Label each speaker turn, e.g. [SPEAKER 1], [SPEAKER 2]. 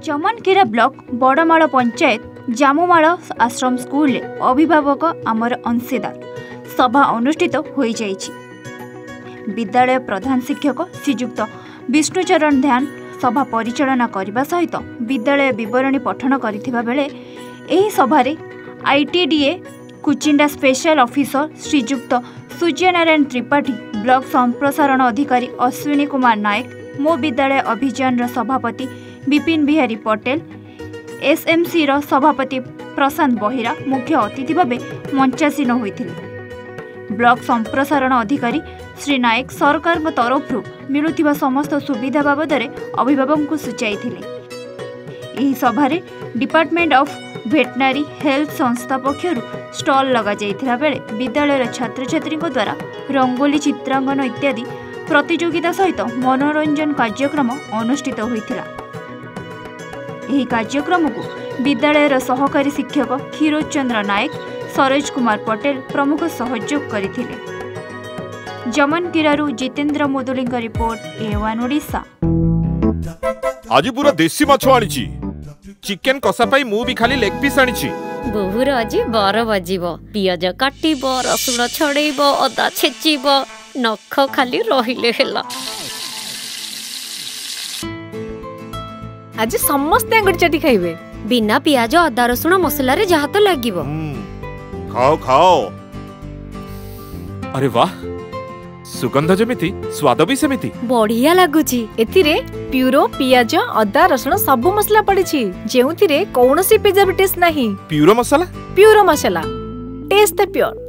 [SPEAKER 1] चमनकीरा block बड़माड़ panchayat जामुमाड़ आश्रम school अभिभावक आमर अंशीदार सभा अनुष्ठित हो जाइछि। विद्यालय प्रधान शिक्षक श्रीजुक्त विष्णुचरण ध्यान सभा परिचालना करने सहित विद्यालय विवरणी पठन करथिबा बेले एही सभारे आईटीडीए कुचिंडा स्पेशल ऑफिसर श्रीजुक्त सूर्यनारायण त्रिपाठी, ब्लॉक संप्रसारण अधिकारी अश्विनी कुमार नायक, मो विद्यालय अभियान सभापति विपिन बिहारी पटेल, एसएमसी सभापति प्रशांत बहिरा मुख्य अतिथि भावे मंचासीन होइथिले। ब्लॉक संप्रसारण अधिकारी श्री नायक सरकार तरफ मिलुथिबा समस्त सुविधा बाबद अभिभावक को सूचाइथिले। एही सभारे डिपार्टमेंट ऑफ वेटनरी हेल्थ संस्था पक्षर स्टॉल लगा जाइथिला बेले विद्यालय छात्र छात्री द्वारा रंगोली चित्रांकन इत्यादि प्रतियोगिता सहित मनोरंजन कार्यक्रम अनुष्ठित होइथिला। एही कार्यक्रम को विद्यालय सहकारी शिक्षक क्षीरोज चंद्र नायक, सरोज कुमार पटेल प्रमुख सहयोग करथिले। जमनकीरारू जितेंद्र मुदुली रिपोर्ट, A1 ओडिशा।
[SPEAKER 2] आज पूरा देसी माछ आनिछि। चिकन कषा पाई मु भी खाली लेग पीस आनिछि।
[SPEAKER 3] बहुर आज बर बजिबो, पियाज काटिबो, रसुण छड़ेइबो, अदा छेचिबो, नख खाली रहिले हेला।
[SPEAKER 4] आज समस्त अंगुरी चाटी खाइबे।
[SPEAKER 3] बिना पियाज अदा रसुण मसला रे जहा तो लागिबो।
[SPEAKER 2] खाओ खाओ। अरे वाह, सुगंध जमिति स्वाद भी सेमिति
[SPEAKER 3] बढ़िया लागुची।
[SPEAKER 4] एथिरे प्यूरो पियाज अदा रसुण सब मसला पड़िछि, जेउथिरे कौनसी प्रिजर्वेटिव्स नाही।
[SPEAKER 2] प्यूरो मसाला
[SPEAKER 4] टेस्ट प्योर।